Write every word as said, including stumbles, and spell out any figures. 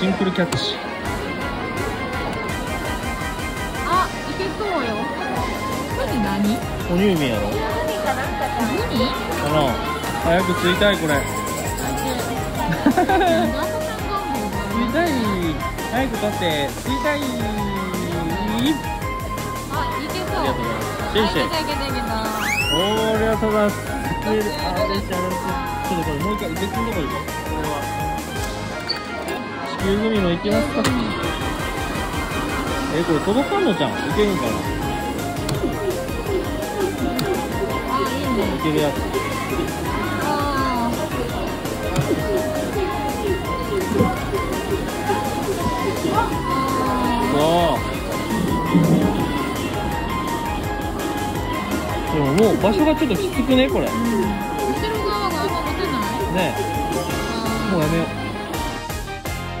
シンクルキャッチ。 あ、いけそうよ。これ何？ 哺乳瓶やろ。 何かなんか何？ かな。早く釣りたいこれ。釣りたい。早く取って釣りたい。 あ、いけそう。 ありがとうございます。シェイシェイ。 いけたいけたいけた。 おー、ありがとうございます。あ、嬉しい、あ、嬉しい。ちょっとこれもう一回別のとこ行こう。これは地球グミの行きますか。え、これ届かんのじゃん。いけるんかな。 あ、いいね。 いけるやつ。 あそう。でももう場所がちょっときつくねこれ。 うん。後ろ側があんま持てない？ ねえ。もうやめよう。